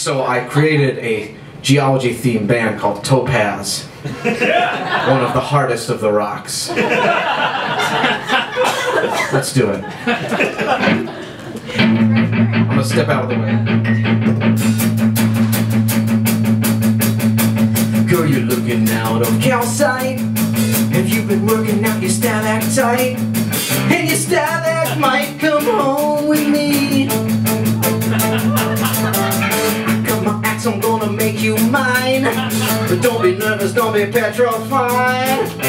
So I created a geology themed band called Topaz. One of the hardest of the rocks. Let's do it. I'm gonna step out of the way. Girl, you're looking out of calcite. Have you been working out your stalactite? And your stalagmite, come home with me. I got my axe, I'm gonna make you mine. But don't be nervous, don't be petrified.